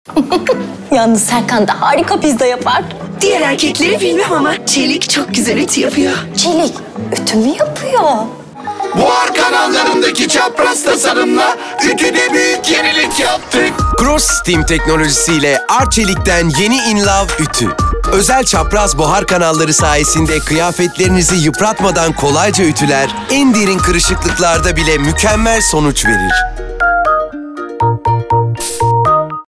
Yalnız Serkan da harika pizza yapar. Diğer erkekleri bilmem ama Çelik çok güzel ütü yapıyor. Çelik ütü mü yapıyor? Buhar kanallarındaki çapraz tasarımla ütüde büyük yenilik yaptık. Cross Steam teknolojisiyle Arçelik'ten yeni InLove ütü. Özel çapraz buhar kanalları sayesinde kıyafetlerinizi yıpratmadan kolayca ütüler, en derin kırışıklıklarda bile mükemmel sonuç verir.